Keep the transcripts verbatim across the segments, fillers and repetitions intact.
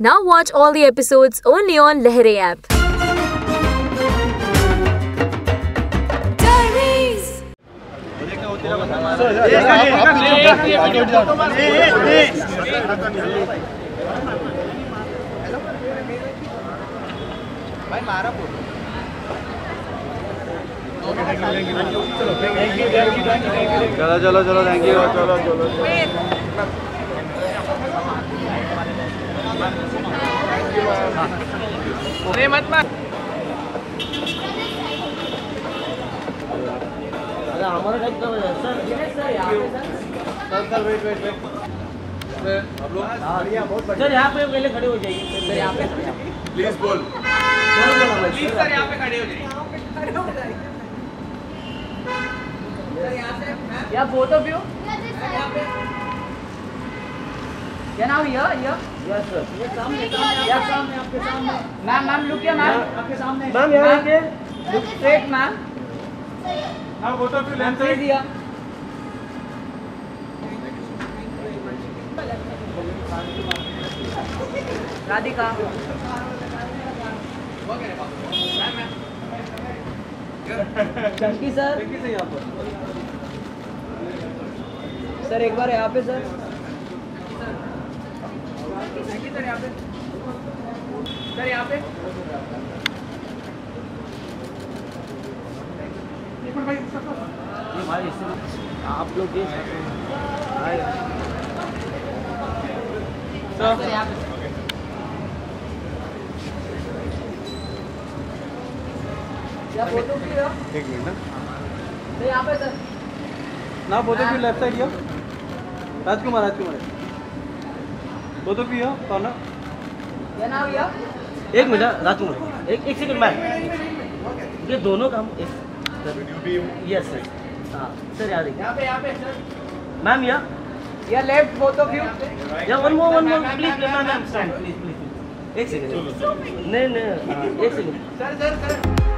Now watch all the episodes only on Lehere app. भाई मारा photo. चलो चलो चलो थैंक यू चलो चलो अरे मत मत अरे हमारा टाइप का सर सर यहाँ पे sir sir wait wait wait आप लोग सर यहाँ पे पहले खड़े हो जाइए सर यहाँ पे प्लीज बोल प्लीज सर यहाँ पे खड़े हो जाइए या बोथ ऑफ यू क्या नाम है या यस सर ये सामने या सामने आपके सामने मैम मैम लुक या मैम आपके सामने मैम यहाँ के look straight ma'am now both of you left side दिया राधिका चंकी सर चंकी से यहाँ पर सर एक बार यहाँ पे सर चंकी सर यहाँ पे सर यहाँ पे आप लोग ये सर यहाँ पे या फोटो की है एक मिनट ना तो यहाँ पे सर ना फोटो की लेफ्ट साइड यो राजकुमार राजकुमार फोटो की हो कौन है क्या नाम है एक मिनट राजकुमार एक एक सेकंड मैम ये दोनों काम एक यस सर हाँ सर यार यहाँ पे यहाँ पे सर मैम या या लेफ्ट बोथ ऑफ यू या one more one more please ma'am ma'am stand please please एक सेकंड नहीं नहीं एक सेकंड सर सर सर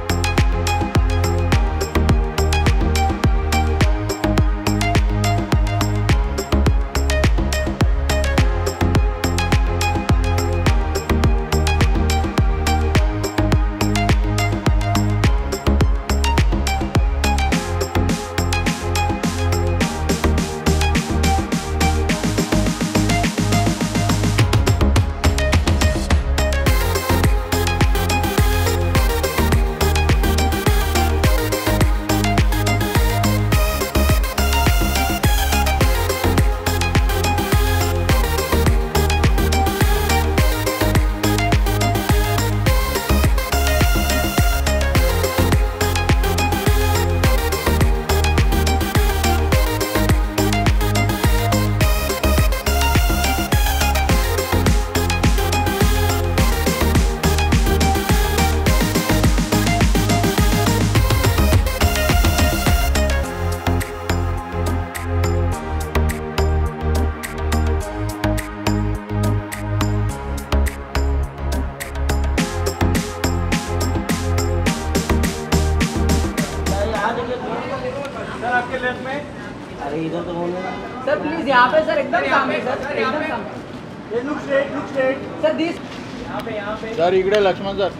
आपके लेफ्ट में अरे इधर तो बोलना सर प्लीज यहाँ पे सर एकदम सामने सर एकदम सामने ये look straight look straight sir this यहाँ पे यहाँ पे सर इकडे लक्ष्मण सर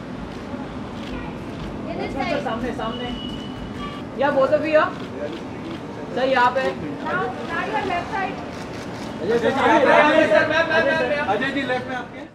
सर सामने सामने या बोथ ऑफ यू सर यहाँ पे left side Ajay ji Ajay ji left में आपके